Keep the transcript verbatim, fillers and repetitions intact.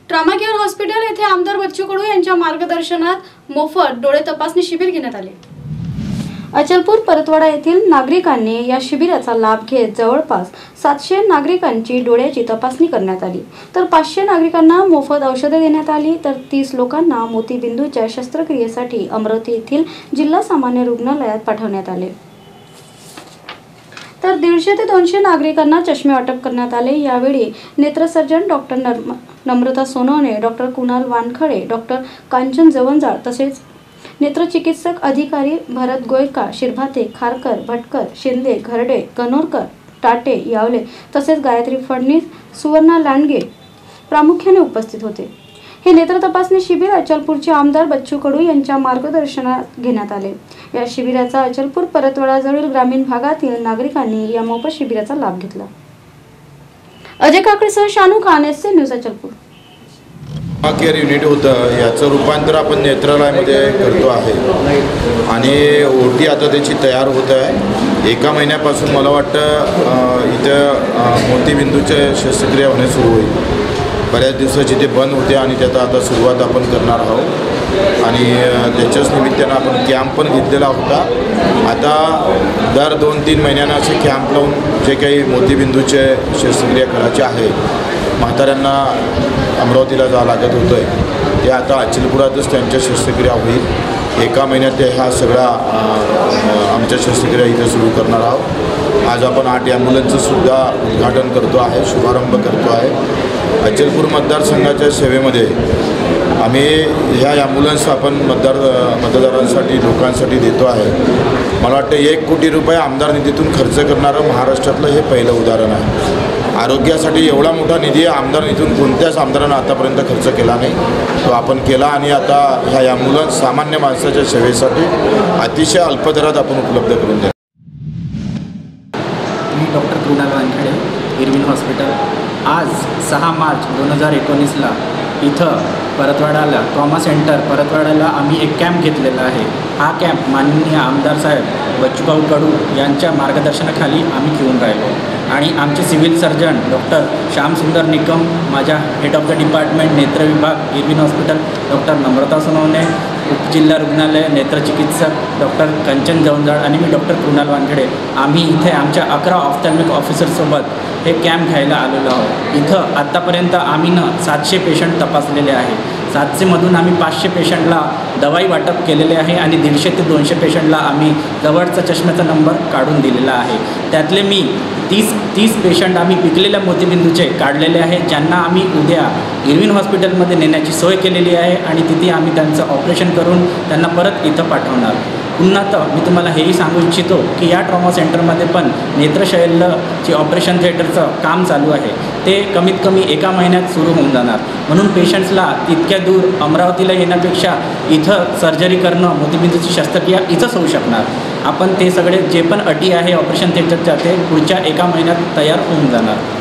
Trauma care hospital येथे आमदार बच्चू कडू यांच्या मार्गदर्शनात मोफत डोळे तपासणी शिबिर घेण्यात आले। अचलपूर परतवाडा येथील नागरिकांनी या शिबिराचा लाभ घेत जवळपास सातशे नागरिकांची डोळ्याची तपासणी करण्यात आली, तर पाचशे नागरिकांना मोफत औषधे देण्यात आली, तर तीस लोकांना मोतीबिंदूच्या शस्त्रक्रियेसाठी अमरावती येथील जिल्हा सामान्य रुग्णालयात पाठवण्यात आले, तर दीडशे ते दोनशे नागरिकांना चष्मे वाटप करण्यात आले। यावेळी नेत्रसर्जन doctor Namrata Sonawane, doctor Kunal Wankhede, doctor Kanchan Jawanjal तसेच नेत्रचिकित्सक अधिकारी भरत गोयका, शिरभाते, खारकर, भटकर, शिंदे, घरडे, गणोरकर, टाटे, यावले तसेच गायत्री फडणीस, सुवर्णा लांडगे प्रामुख्याने उपस्थित होते। हे नेत्र तपासणी शिबिर अचलपूरचे आमदार बच्चू कडू यांच्या मार्गदर्शनात घेण्यात आले। या शिबिराचा अचलपूर परतवाडाजवळील ग्रामीण भागातील नागरिकांनी या मोफत शिबिराचा लाभ घेतला। अजय काकडेसह Shanu Khan, S C news, Achalpur. Trauma care unit होतं, याचं रूपांतर आपण नेत्रालयामध्ये करतो आहे आणि ओटी आता त्याची तयार होत आहे। एका महिन्यापासून मला वाटतं इथं मोतीबिंदूचे शस्त्रक्रिया होणे सुरू होईल। बऱ्याच दिवसाची ते बंद होते आणि त्याचा आता सुरुवात आपण करणार आहोत आणि त्याच्याच निमित्तानं आपण कॅम्प पण घेतलेला होता। आता दर दोन तीन महिन्यांना असे कॅम्प लावून जे काही मोतीबिंदूचे शस्त्रक्रिया करायचे आहे, म्हाताऱ्यांना अमरावतीला जा लागत होतं आहे, ते आता अचलपुरातच त्यांच्या शस्त्रक्रिया होईल। एका महिन्यात ते हा सगळा आमच्या शस्त्रक्रिया इथं सुरू करणार आहोत। आज आपण आठ ॲम्ब्युलन्सचं सुद्धा उद्घाटन करतो आहे, शुभारंभ करतो आहे। अचलपूर मतदारसंघाच्या सेवेमध्ये आम्ही ह्या ॲम्ब्युलन्स आपण मतदार मतदारांसाठी लोकांसाठी देतो आहे। मला वाटतं एक कोटी रुपये आमदार निधीतून खर्च करणारं महाराष्ट्रातलं हे पहिलं उदाहरण आहे। आरोग्यासाठी एवढा मोठा निधी आमदार निधीतून कोणत्याच आमदारानं आतापर्यंत खर्च केला नाही, तो आपण केला आणि आता ह्या ॲम्ब्युलन्स सामान्य माणसाच्या सेवेसाठी अतिशय अल्प दरात आपण उपलब्ध करून द्या। मी doctor Kunal Wankhade, Irwin hospital. आज सहा मार्च दोन हजार एकोणीसला इथं परतवाडाला ट्रॉमा सेंटर परतवाडाला आम्ही एक कॅम्प घेतलेला आहे। हा कॅम्प माननीय आमदार साहेब बच्चूभाऊ कडू यांच्या मार्गदर्शनाखाली आम्ही घेऊन राहिलो आणि आमचे civil surgeon doctor Shyamsundar Nikam, माझ्या हेड ऑफ द डिपार्टमेंट नेत्र विभाग Irwin hospital doctor Namrata Sonawane, उपजिल्हा रुग्णालय नेत्रचिकित्सक डॉक्टर कंचन जवंजाळ आणि मी डॉक्टर कुणाल वानखडे, आम्ही इथे आमच्या अकरा ऑफ्थॅल्मिक ऑफिसरसोबत हे कॅम्प घ्यायला आलेलो आहोत। इथं आत्तापर्यंत आम्ही न सातशे पेशंट तपासलेले आहे। सातशेमधून आम्ही पाचशे पेशंटला दवाई वाटप केलेले आहे आणि दीडशे ते दोनशे पेशंटला आम्ही जवळचा चष्म्याचा नंबर काढून दिलेला आहे। त्यातले मी तीस तीस पेशंट आम्ही पिकलेल्या मोतीबिंदूचे काढलेले आहेत, ज्यांना आम्ही उद्या इरविन हॉस्पिटलमध्ये नेण्याची सोय केलेली आहे आणि तिथे आम्ही त्यांचं ऑपरेशन करून त्यांना परत इथं पाठवणार। पुन्हा तर मी तुम्हाला हेही सांगू इच्छितो की या ट्रॉमा सेंटरमध्ये पण नेत्रशैल्यची ऑपरेशन थिएटरचं काम चालू आहे, ते कमीत कमी एका महिन्यात सुरू होऊन जाणार। म्हणून पेशंट्सला तितक्या दूर अमरावतीला येण्यापेक्षा इथं सर्जरी करणं, मोतीबिंदूची शस्त्रक्रिया इथंच होऊ शकणार। आपण ते सगळे जे पण अटी आहे ऑपरेशन थिएटरच्या ते पुढच्या एका महिन्यात तयार होऊन जाणार।